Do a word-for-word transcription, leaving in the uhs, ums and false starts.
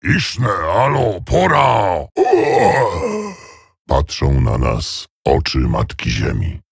Iszne, alo, pora! Patrzą na nas oczy Matki Ziemi.